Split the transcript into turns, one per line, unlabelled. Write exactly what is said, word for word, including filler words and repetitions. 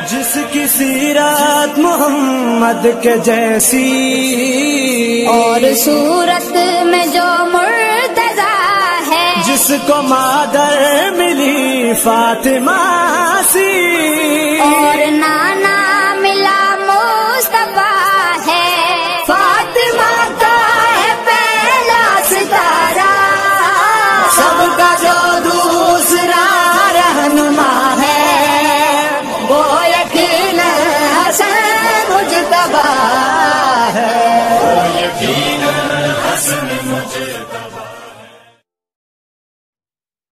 जिसकी सीरत मोहम्मद के जैसी
और सूरत में जो मुर्तजा है,
जिसको मादर मिली फातिमा सी
और ना